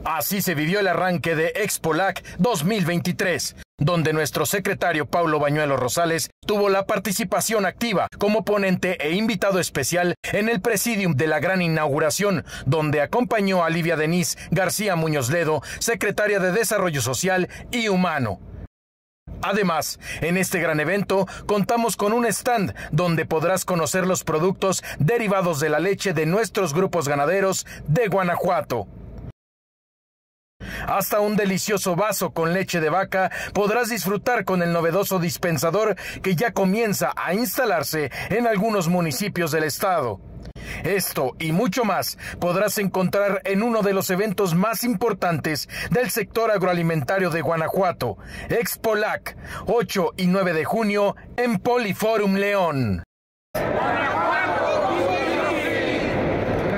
Así se vivió el arranque de Expolac 2023, donde nuestro secretario Paulo Bañuelos Rosales tuvo la participación activa como ponente e invitado especial en el presidium de la gran inauguración, donde acompañó a Livia Denise García Muñoz Ledo, secretaria de Desarrollo Social y Humano. Además, en este gran evento contamos con un stand donde podrás conocer los productos derivados de la leche de nuestros grupos ganaderos de Guanajuato. Hasta un delicioso vaso con leche de vaca podrás disfrutar con el novedoso dispensador que ya comienza a instalarse en algunos municipios del estado. Esto y mucho más podrás encontrar en uno de los eventos más importantes del sector agroalimentario de Guanajuato, Expolac, 8 y 9 de junio en Poliforum León.